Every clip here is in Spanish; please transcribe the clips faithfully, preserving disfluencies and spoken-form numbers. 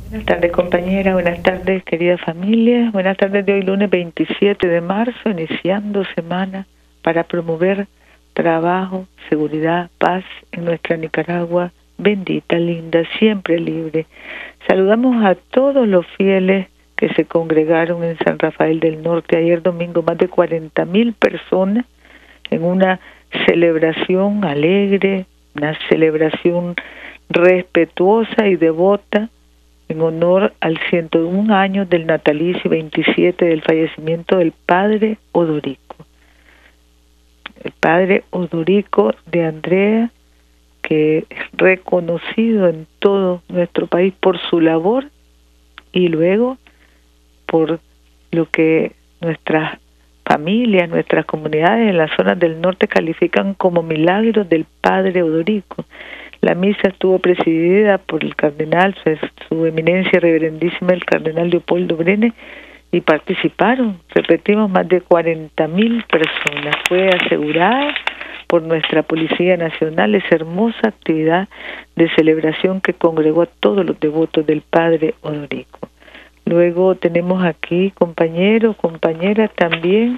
Buenas tardes, compañera. Buenas tardes, querida familia. Buenas tardes de hoy, lunes veintisiete de marzo, iniciando semana para promover trabajo, seguridad, paz en nuestra Nicaragua bendita, linda, siempre libre. Saludamos a todos los fieles que se congregaron en San Rafael del Norte ayer domingo, más de cuarenta mil personas en una celebración alegre, una celebración respetuosa y devota en honor al ciento uno años del natalicio veintisiete del fallecimiento del padre Odorico. El padre Odorico de Andrea, que es reconocido en todo nuestro país por su labor y luego por lo que nuestras familias, nuestras comunidades en las zonas del norte califican como milagros del padre Odorico. La misa estuvo presidida por el cardenal, su, su eminencia reverendísima, el cardenal Leopoldo Brenes, y participaron, repetimos, más de cuarenta mil personas. Fue asegurada por nuestra Policía Nacional esa hermosa actividad de celebración que congregó a todos los devotos del padre Odorico. Luego tenemos aquí compañeros, compañeras también,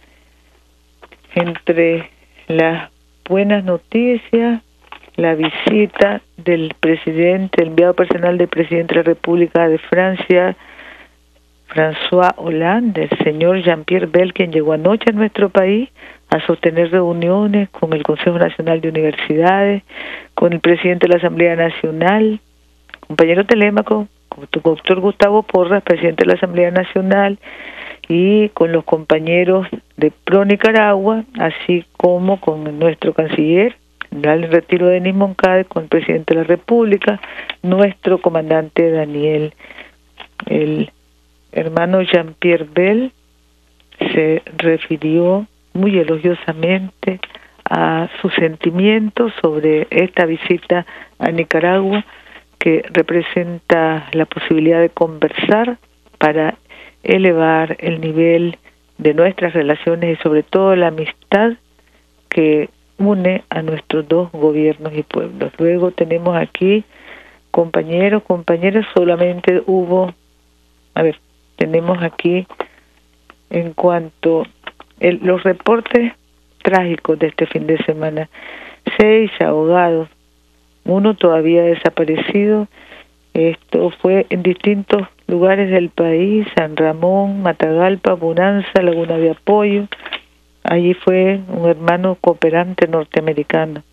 entre las buenas noticias, la visita del presidente, el enviado personal del presidente de la República de Francia, François Hollande, el señor Jean-Pierre Bel, quien llegó anoche a nuestro país a sostener reuniones con el Consejo Nacional de Universidades, con el presidente de la Asamblea Nacional, compañero Telémaco, con tu doctor Gustavo Porras, presidente de la Asamblea Nacional, y con los compañeros de Pro Nicaragua, así como con nuestro canciller, el retiro de Denis Moncade, con el presidente de la República, nuestro comandante Daniel. El hermano Jean-Pierre Bel se refirió muy elogiosamente a sus sentimientos sobre esta visita a Nicaragua, que representa la posibilidad de conversar para elevar el nivel de nuestras relaciones y sobre todo la amistad que une a nuestros dos gobiernos y pueblos. Luego tenemos aquí compañeros, compañeras, solamente hubo, a ver, tenemos aquí en cuanto el, los reportes trágicos de este fin de semana, seis ahogados, uno todavía desaparecido. Esto fue en distintos lugares del país: San Ramón, Matagalpa, Bonanza, Laguna de Apoyo. Allí fue un hermano cooperante norteamericano,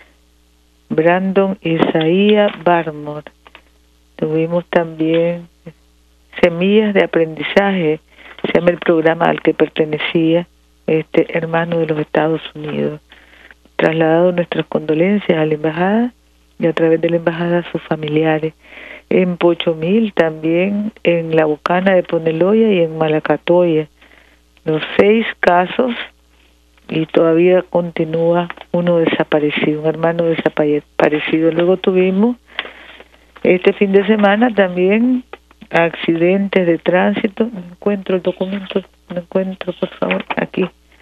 Brandon Isaías Barmore. Tuvimos también Semillas de Aprendizaje, se llama el programa al que pertenecía este hermano de los Estados Unidos. Trasladado nuestras condolencias a la embajada y a través de la embajada a sus familiares. En Pochomil también, en La Bocana de Poneloya y en Malacatoya. Los seis casos y todavía continúa uno desaparecido, un hermano desaparecido. Luego tuvimos este fin de semana también accidentes de tránsito. No encuentro el documento, no encuentro, por favor, aquí.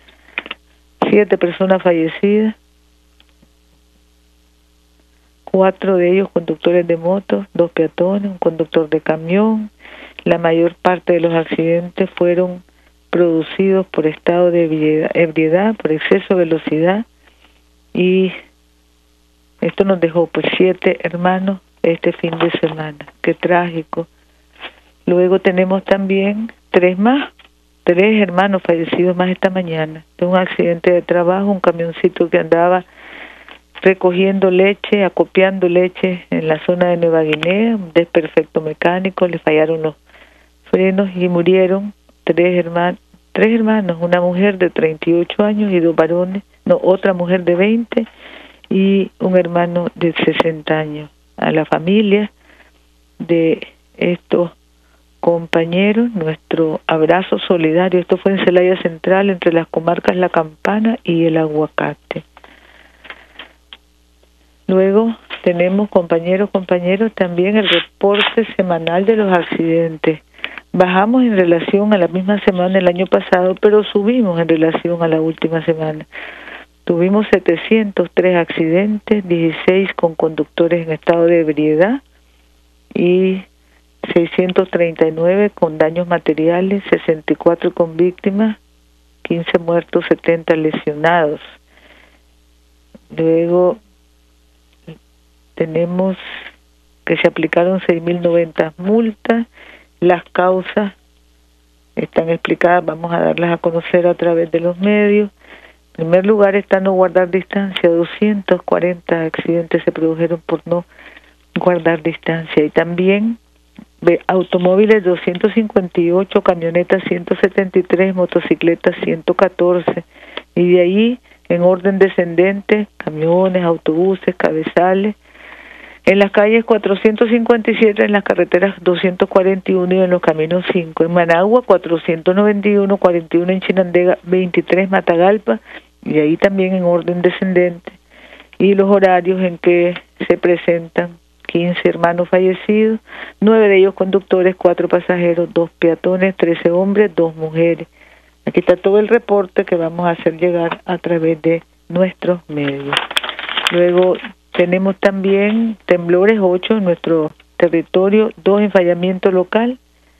Siete personas fallecidas, cuatro de ellos conductores de motos, dos peatones, un conductor de camión. La mayor parte de los accidentes fueron producidos por estado de ebriedad, por exceso de velocidad, y esto nos dejó pues siete hermanos este fin de semana. Qué trágico. Luego tenemos también tres más, tres hermanos fallecidos más esta mañana de un accidente de trabajo, un camioncito que andaba recogiendo leche, acopiando leche en la zona de Nueva Guinea, un desperfecto mecánico, le fallaron los frenos y murieron tres hermanos, tres hermanos, una mujer de treinta y ocho años y dos varones, no, otra mujer de veinte y un hermano de sesenta años. A la familia de estos compañeros, nuestro abrazo solidario. Esto fue en Celaya Central, entre las comarcas La Campana y El Aguacate. Luego tenemos, compañeros, compañeros, también el reporte semanal de los accidentes. Bajamos en relación a la misma semana del año pasado, pero subimos en relación a la última semana. Tuvimos setecientos tres accidentes, dieciséis con conductores en estado de ebriedad y seiscientos treinta y nueve con daños materiales, sesenta y cuatro con víctimas, quince muertos, setenta lesionados. Luego tenemos que se aplicaron seis mil noventa multas. Las causas están explicadas, vamos a darlas a conocer a través de los medios. En primer lugar está no guardar distancia, doscientos cuarenta accidentes se produjeron por no guardar distancia. Y también de automóviles doscientos cincuenta y ocho, camionetas ciento setenta y tres, motocicletas ciento catorce. Y de ahí, en orden descendente, camiones, autobuses, cabezales. En las calles cuatrocientos cincuenta y siete, en las carreteras doscientos cuarenta y uno y en los caminos cinco. En Managua cuatrocientos noventa y uno, cuarenta y uno en Chinandega, veintitrés Matagalpa, y ahí también en orden descendente. Y los horarios en que se presentan: quince hermanos fallecidos, nueve de ellos conductores, cuatro pasajeros, dos peatones, trece hombres, dos mujeres. Aquí está todo el reporte que vamos a hacer llegar a través de nuestros medios. Luego tenemos también temblores, ocho en nuestro territorio, dos en fallamiento local,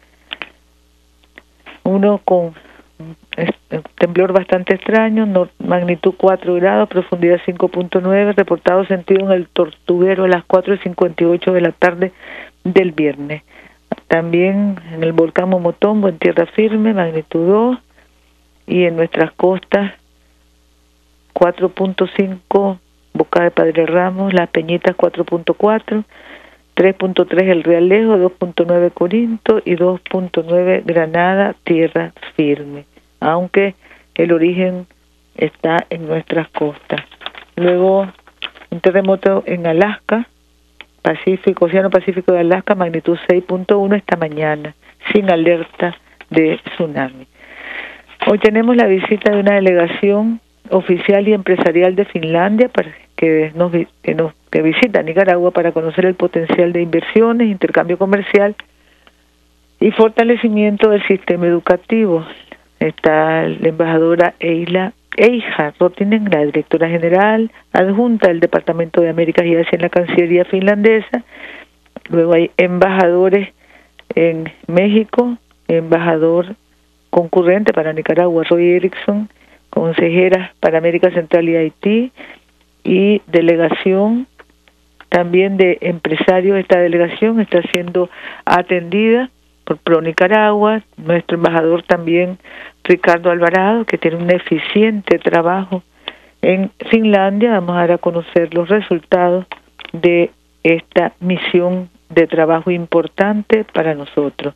uno con temblor bastante extraño, magnitud cuatro grados, profundidad cinco punto nueve, reportado sentido en el Tortuguero a las cuatro y cincuenta y ocho de la tarde del viernes. También en el volcán Momotombo, en tierra firme, magnitud dos, y en nuestras costas cuatro punto cinco, Boca de Padre Ramos, Las Peñitas cuatro punto cuatro, tres punto tres el Realejo, dos punto nueve Corinto y dos punto nueve Granada, tierra firme, aunque el origen está en nuestras costas. Luego, un terremoto en Alaska, Pacífico, Océano Pacífico de Alaska, magnitud seis punto uno esta mañana, sin alerta de tsunami. Hoy tenemos la visita de una delegación oficial y empresarial de Finlandia para que nos, que nos que visita Nicaragua para conocer el potencial de inversiones, intercambio comercial y fortalecimiento del sistema educativo. Está la embajadora Eila Eija Rotinen, la directora general adjunta del Departamento de Américas y Asia en la Cancillería finlandesa. Luego hay embajadores en México, embajador concurrente para Nicaragua, Roy Erickson, consejeras para América Central y Haití, y delegación también de empresarios. Esta delegación está siendo atendida por Pro Nicaragua, nuestro embajador también, Ricardo Alvarado, que tiene un eficiente trabajo en Finlandia. Vamos a dar a conocer los resultados de esta misión de trabajo importante para nosotros.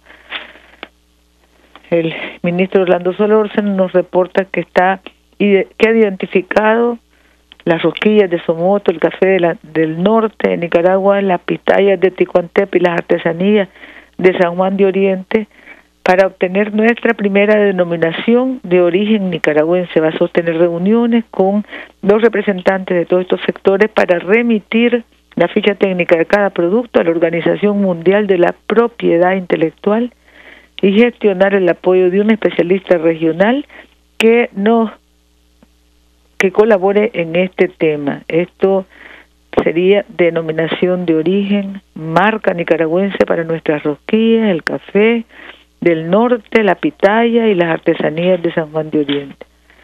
El ministro Orlando Solórzano nos reporta que está que ha identificado las rosquillas de Somoto, el café de la, del norte de Nicaragua, las pitayas de Ticuantep y las artesanías de San Juan de Oriente para obtener nuestra primera denominación de origen nicaragüense. Va a sostener reuniones con los representantes de todos estos sectores para remitir la ficha técnica de cada producto a la Organización Mundial de la Propiedad Intelectual y gestionar el apoyo de un especialista regional que nos que colabore en este tema. Esto sería denominación de origen, marca nicaragüense para nuestras rosquillas, el café del norte, la pitaya y las artesanías de San Juan de Oriente.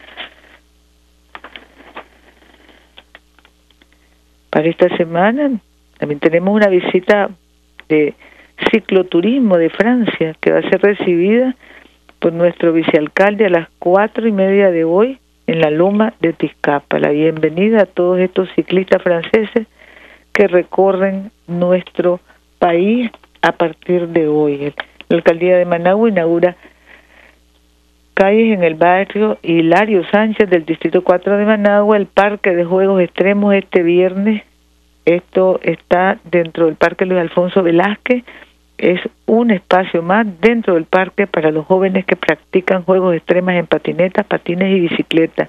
Para esta semana también tenemos una visita de cicloturismo de Francia que va a ser recibida por nuestro vicealcalde a las cuatro y media de hoy en la Loma de Tizcapa. La bienvenida a todos estos ciclistas franceses que recorren nuestro país a partir de hoy. La alcaldía de Managua inaugura calles en el barrio Hilario Sánchez del distrito cuatro de Managua, el parque de juegos extremos este viernes. Esto está dentro del parque Luis Alfonso Velázquez. Es un espacio más dentro del parque para los jóvenes que practican juegos extremos en patinetas, patines y bicicletas.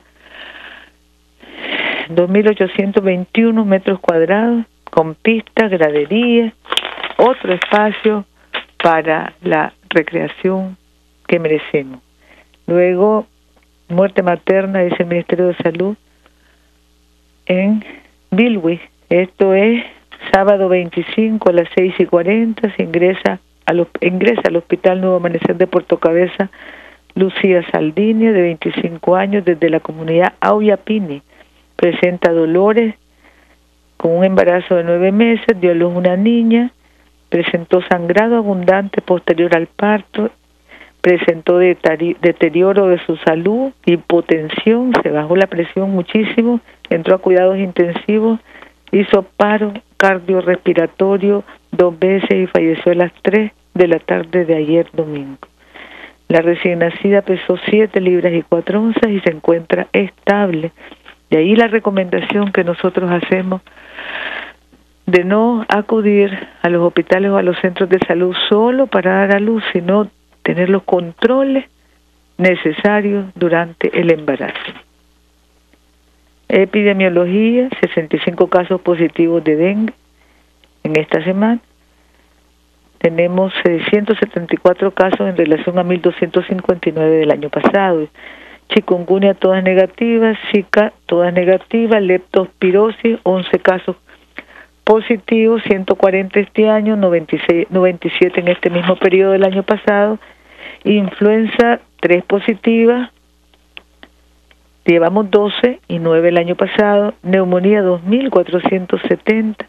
dos mil ochocientos veintiuno metros cuadrados, con pistas, graderías, otro espacio para la recreación que merecemos. Luego, muerte materna, dice el Ministerio de Salud, en Bilwi. Esto es sábado veinticinco a las seis y cuarenta, se ingresa al, ingresa al Hospital Nuevo Amanecer de Puerto Cabeza Lucía Saldini, de veinticinco años, desde la comunidad Auyapini. Presenta dolores con un embarazo de nueve meses, dio a luz una niña, presentó sangrado abundante posterior al parto, presentó deterioro de su salud, hipotensión, se bajó la presión muchísimo, entró a cuidados intensivos, hizo paro cardiorrespiratorio dos veces y falleció a las tres de la tarde de ayer domingo. La recién nacida pesó siete libras y cuatro onzas y se encuentra estable. De ahí la recomendación que nosotros hacemos de no acudir a los hospitales o a los centros de salud solo para dar a luz, sino tener los controles necesarios durante el embarazo. Epidemiología, sesenta y cinco casos positivos de dengue en esta semana. Tenemos seiscientos setenta y cuatro casos en relación a mil doscientos cincuenta y nueve del año pasado. Chikungunya todas negativas, Zika todas negativas, leptospirosis once casos positivos, ciento cuarenta este año, noventa y seis, noventa y siete en este mismo periodo del año pasado. Influenza tres positivas, llevamos doce y nueve el año pasado. Neumonía dos mil cuatrocientos setenta,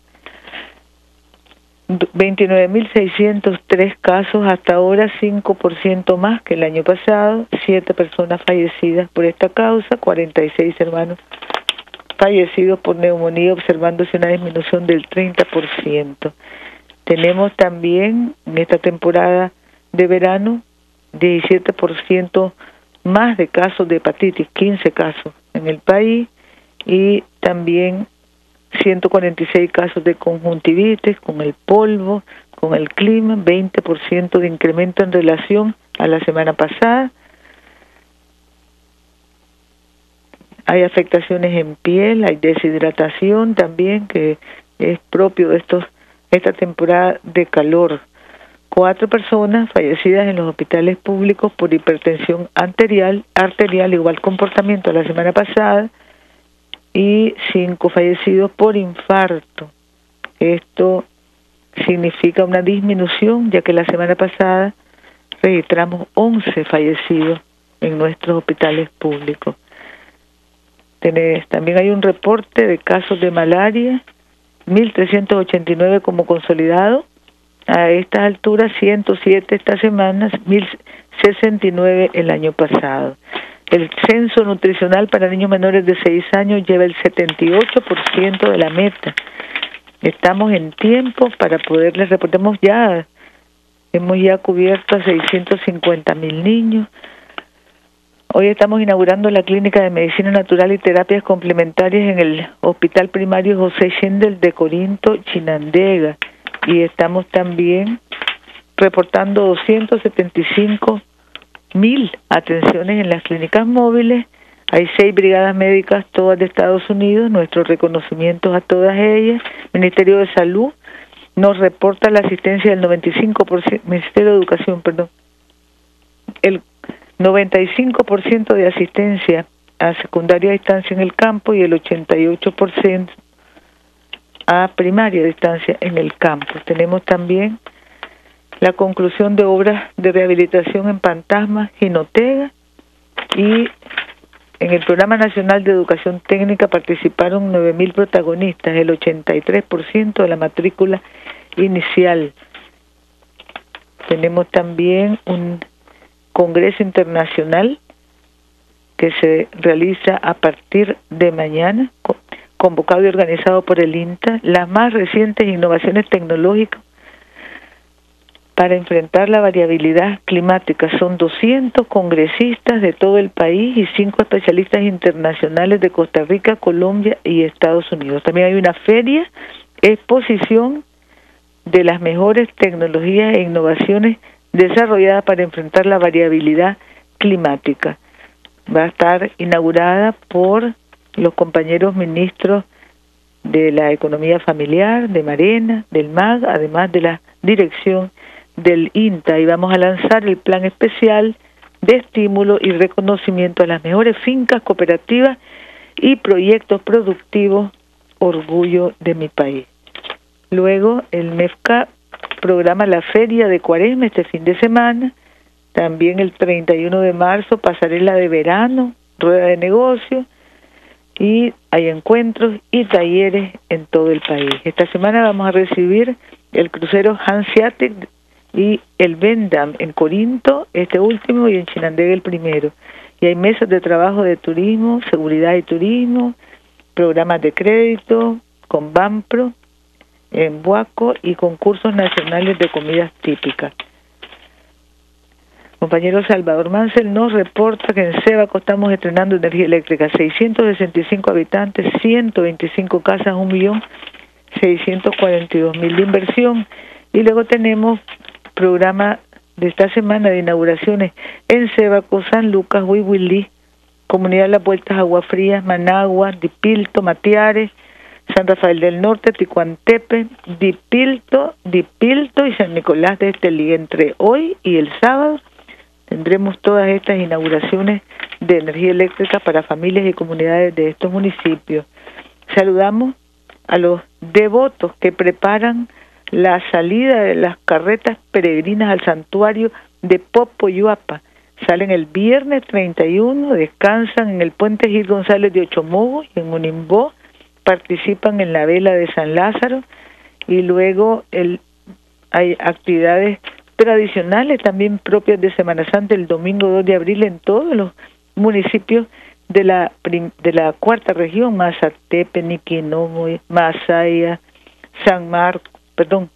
veintinueve mil seiscientos tres casos hasta ahora, cinco por ciento más que el año pasado, siete personas fallecidas por esta causa, cuarenta y seis hermanos fallecidos por neumonía, observándose una disminución del treinta por ciento. Tenemos también en esta temporada de verano diecisiete por ciento más de casos de hepatitis, quince casos en el país, y también ciento cuarenta y seis casos de conjuntivitis con el polvo, con el clima, veinte por ciento de incremento en relación a la semana pasada. Hay afectaciones en piel, hay deshidratación también, que es propio de estos esta temporada de calor. Cuatro personas fallecidas en los hospitales públicos por hipertensión arterial, arterial igual comportamiento a la semana pasada, y cinco fallecidos por infarto. Esto significa una disminución, ya que la semana pasada registramos once fallecidos en nuestros hospitales públicos. Tenés, también hay un reporte de casos de malaria, mil trescientos ochenta y nueve como consolidado. A estas alturas, ciento siete esta semana, mil sesenta y nueve el año pasado. El censo nutricional para niños menores de seis años lleva el setenta y ocho por ciento de la meta. Estamos en tiempo para poderles reportemos ya, hemos ya cubierto a seiscientos cincuenta mil niños. Hoy estamos inaugurando la Clínica de Medicina Natural y Terapias Complementarias en el Hospital Primario José Schendel de Corinto, Chinandega, y estamos también reportando doscientos setenta y cinco mil atenciones en las clínicas móviles. Hay seis brigadas médicas, todas de Estados Unidos. Nuestros reconocimientos a todas ellas. Ministerio de Salud nos reporta la asistencia del noventa y cinco por ciento, Ministerio de Educación, perdón, el noventa y cinco por ciento de asistencia a secundaria a distancia en el campo y el ochenta y ocho por ciento a primaria a distancia en el campo. Tenemos también la conclusión de obras de rehabilitación en Pantasma, Jinotega, y en el Programa Nacional de Educación Técnica participaron nueve mil protagonistas, el ochenta y tres por ciento de la matrícula inicial. Tenemos también un Congreso Internacional que se realiza a partir de mañana, convocado y organizado por el INTA, las más recientes innovaciones tecnológicas para enfrentar la variabilidad climática. Son doscientos congresistas de todo el país y cinco especialistas internacionales de Costa Rica, Colombia y Estados Unidos. También hay una feria, exposición de las mejores tecnologías e innovaciones desarrollada para enfrentar la variabilidad climática. Va a estar inaugurada por los compañeros ministros de la Economía Familiar, de Marena, del M A G, además de la dirección del INTA, y vamos a lanzar el plan especial de estímulo y reconocimiento a las mejores fincas cooperativas y proyectos productivos, orgullo de mi país. Luego el MEFCA programa la Feria de Cuaresma este fin de semana. También el treinta y uno de marzo, pasarela de verano, rueda de negocios, y hay encuentros y talleres en todo el país. Esta semana vamos a recibir el crucero Hanseatic y el Vendam en Corinto, este último, y en Chinandega el primero. Y hay mesas de trabajo de turismo, seguridad y turismo, programas de crédito con Banpro en Buaco y concursos nacionales de comidas típicas. Compañero Salvador Mansell nos reporta que en Sébaco estamos estrenando energía eléctrica, seiscientos sesenta y cinco habitantes, ciento veinticinco casas, un millón seiscientos cuarenta y dos mil de inversión. Y luego tenemos programa de esta semana de inauguraciones en Sébaco, San Lucas, Huihuilí, Comunidad Las Vueltas, Agua Frías, Managua, Dipilto, Matiares, San Rafael del Norte, Ticuantepe, Dipilto, Dipilto y San Nicolás de Estelí. Entre hoy y el sábado tendremos todas estas inauguraciones de energía eléctrica para familias y comunidades de estos municipios. Saludamos a los devotos que preparan la salida de las carretas peregrinas al santuario de Popoyuapa. Salen el viernes treinta y uno, descansan en el puente Gil González de Ochomogo y en Monimbó, participan en la vela de San Lázaro, y luego el, hay actividades tradicionales también propias de Semana Santa el domingo dos de abril en todos los municipios de la de la cuarta región, Mazatepe, Niquinomo, Masaya, San Marcos, perdón,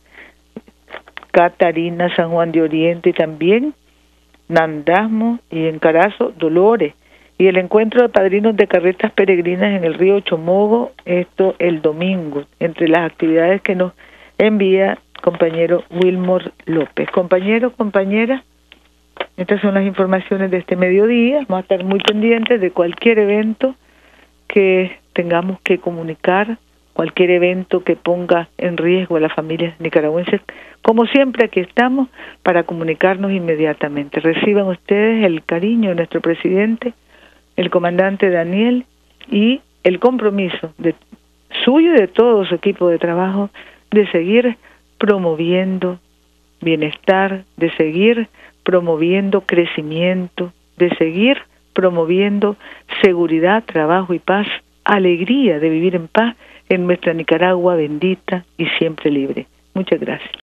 Catarina, San Juan de Oriente y también Nandasmo y en Carazo, Dolores. Y el encuentro de padrinos de carretas peregrinas en el río Chomogo, esto el domingo, entre las actividades que nos envía compañero Wilmor López. Compañeros, compañeras, estas son las informaciones de este mediodía. Vamos a estar muy pendientes de cualquier evento que tengamos que comunicar, cualquier evento que ponga en riesgo a las familias nicaragüenses. Como siempre, aquí estamos para comunicarnos inmediatamente. Reciban ustedes el cariño de nuestro presidente, el comandante Daniel, y el compromiso de suyo y de todo su equipo de trabajo de seguir promoviendo bienestar, de seguir promoviendo crecimiento, de seguir promoviendo seguridad, trabajo y paz, alegría de vivir en paz en nuestra Nicaragua bendita y siempre libre. Muchas gracias.